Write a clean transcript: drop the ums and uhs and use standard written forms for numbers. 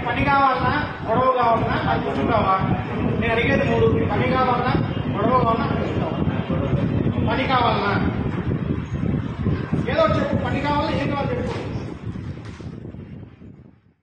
పని కావాలన్నా గొడవ కావాలన్నా అది కూర్చుంటావా? నేను అడిగేది 3. పని కావాలన్నా గొడవ కావాలన్నా కూర్చుంటావా? పని కావాలన్నా ఏదో చెప్పు. పని కావాలన్నా ఏం కావాలి చెప్పు.